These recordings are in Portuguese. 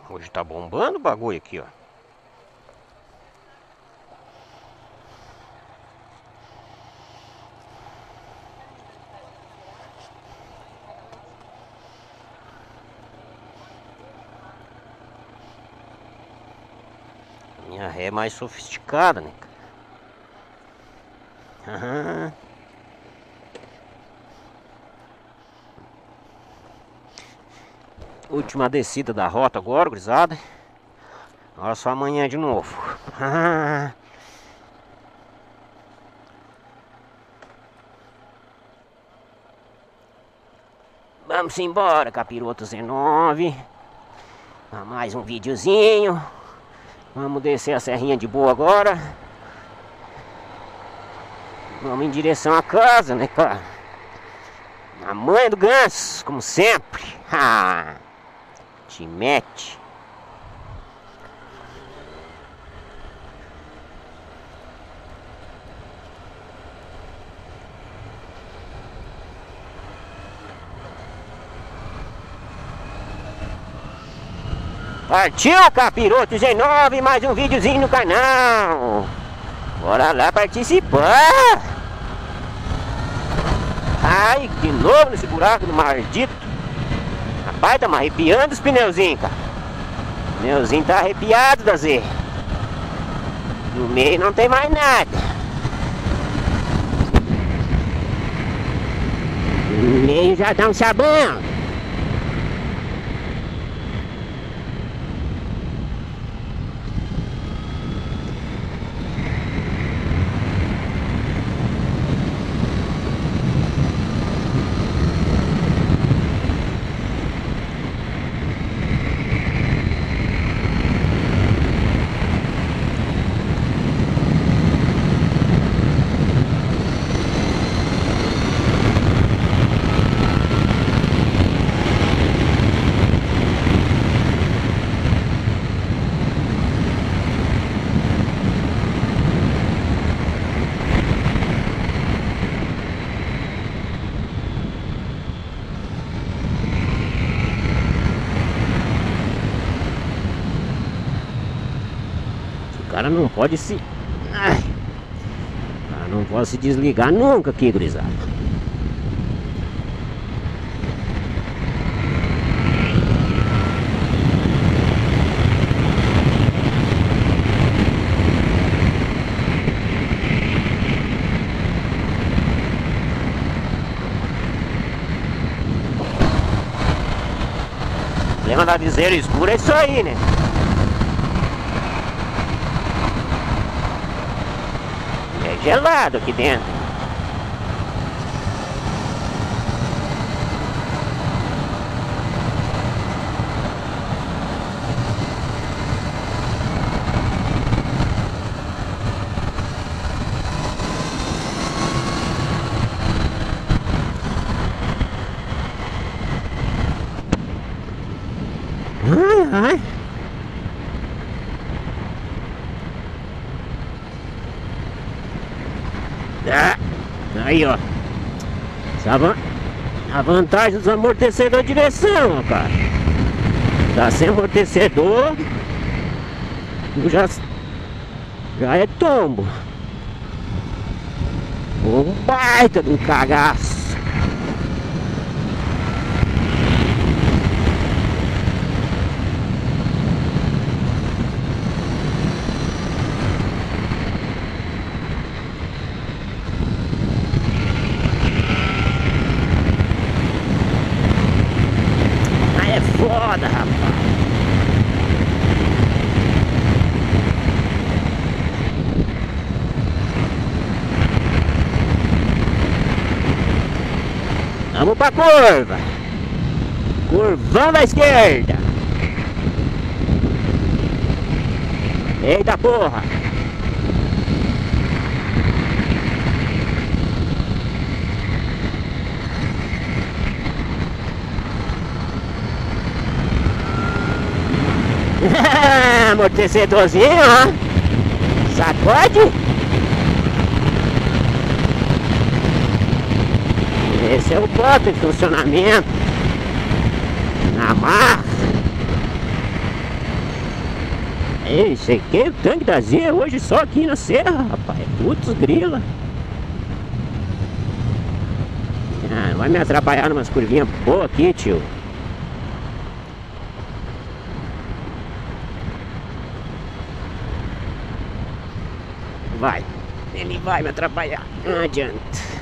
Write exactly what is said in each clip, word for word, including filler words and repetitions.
Hoje tá bombando o bagulho aqui, ó. Minha ré é mais sofisticada, né? Aham. Última descida da rota agora, gurizada. Agora só amanhã de novo. Ah. Vamos embora, capiroto Z nove. Pra mais um videozinho. Vamos descer a serrinha de boa agora. Vamos em direção à casa, né, cara? A mãe do ganso, como sempre. Ah, te mete. Partiu, capiroto Z nove, mais um videozinho no canal. Bora lá participar. Ai, de novo nesse buraco do maldito. Rapaz, tá me arrepiando os pneuzinhos, cara. O pneuzinho tá arrepiado da Z. No meio não tem mais nada. No meio já dá um sabão. O cara não pode se... Ai. O cara não pode se desligar nunca aqui, gurizada. O problema da viseira escura é isso aí, né? É gelado aqui dentro. Ai, ai. Ah, aí, ó. Essa a vantagem dos amortecedores de direção, cara. Tá sem amortecedor, já, já é tombo. Um baita de um cagaço. Foda, rapaz. Vamos pra curva. Curvão da esquerda. Eita porra. Amortecedorzinho, ó. Sacode. Esse é o ponto de funcionamento. Na marra. Aí, cheguei o tanque da Z hoje só aqui na serra, rapaz. Putz, grila. Ah, vai me atrapalhar numas curvinhas boas aqui, tio. Vai, ele vai me atrapalhar. Não adianta.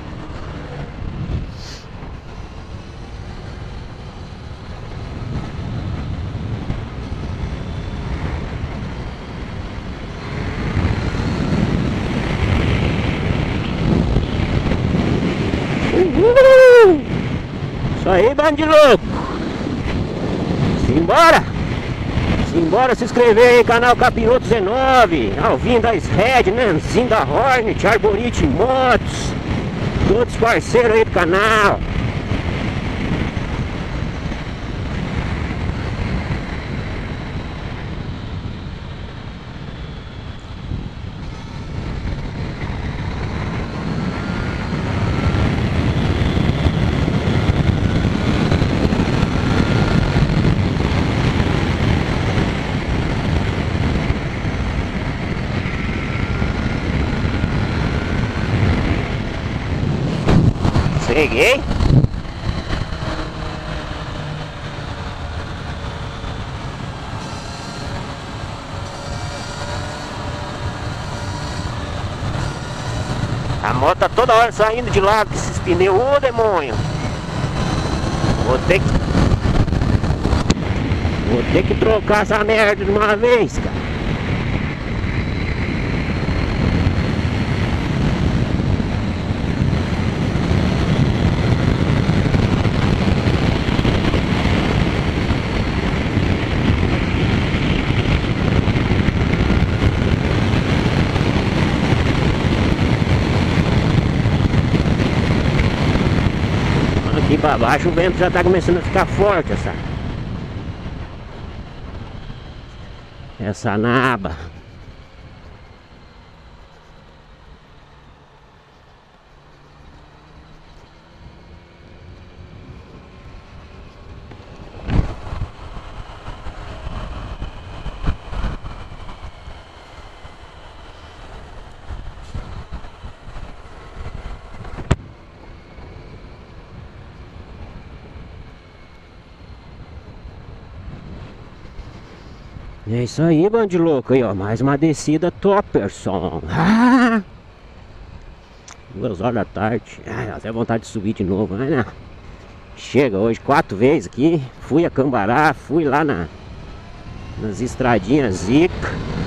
Uhul! Isso aí, bando de louco! Simbora! Simbora se inscrever aí, canal Capiroto dezenove, Alvin da Red, Nanzinho da Hornet, Arborite Motos, todos parceiros aí do canal. Peguei. A moto tá toda hora saindo de lado com esses pneus, ô demônio. Vou ter que Vou ter que trocar essa merda de uma vez, cara. Aqui pra baixo o vento já tá começando a ficar forte, essa Essa naba. É isso aí, bando de louco aí, ó. Mais uma descida Topperson. Ah! Duas horas da tarde. Ah, até vontade de subir de novo, mas não. Chega hoje quatro vezes aqui. Fui a Cambará, fui lá na nas estradinhas Zica.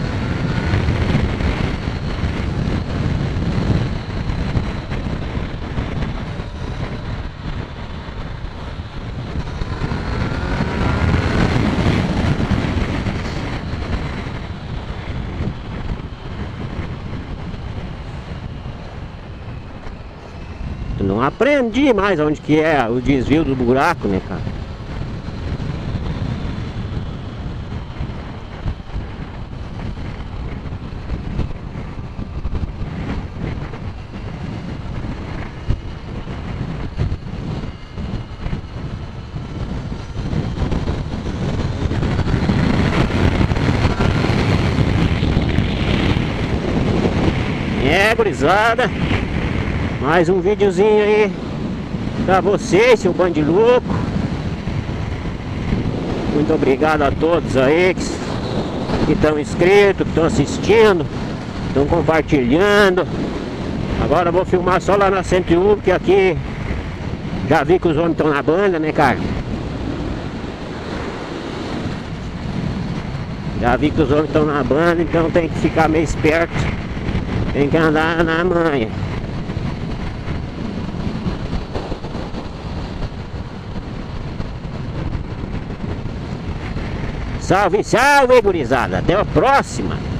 Não aprendi mais onde que é o desvio do buraco, né, cara? É, gurizada. Mais um videozinho aí pra vocês, seu bando de louco. Muito obrigado a todos aí que estão inscritos, que estão assistindo, estão compartilhando. Agora eu vou filmar só lá na cento e um, porque aqui já vi que os homens estão na banda, né, cara? Já vi que os homens estão na banda, então tem que ficar meio esperto. Tem que andar na manha. Salve, salve, gurizada. Até a próxima.